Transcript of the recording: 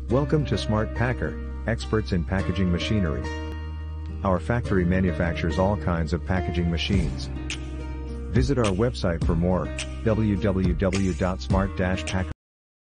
Welcome to Smart Packer, experts in packaging machinery. Our factory manufactures all kinds of packaging machines. Visit our website for more, www.smart-packer.com.